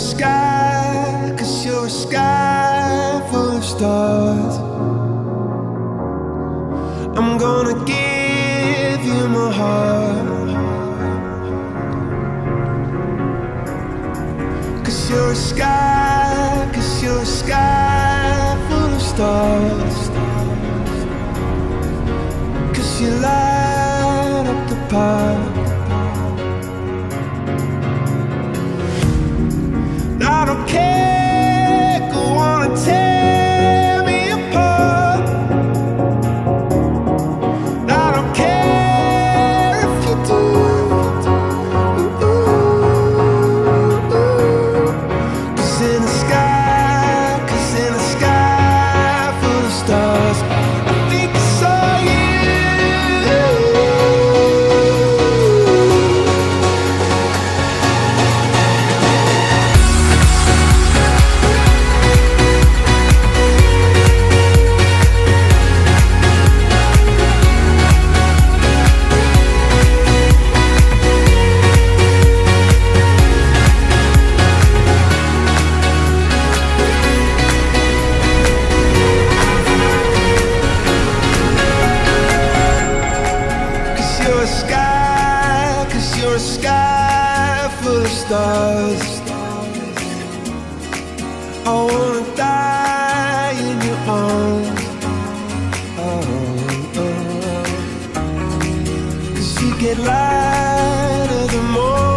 sky, 'cause you're a sky full of stars. I'm gonna give you my heart, 'cause you're a sky, 'cause you're a sky full of stars. 'Cause you light up the park. I don't care, go on and tear me apart. I don't care if you do. Cause in the sky, 'cause in the sky full of stars, I think I saw you. You're a sky, 'cause you're a sky full of stars. I wanna die in your arms. Oh, oh. 'Cause you get lighter the more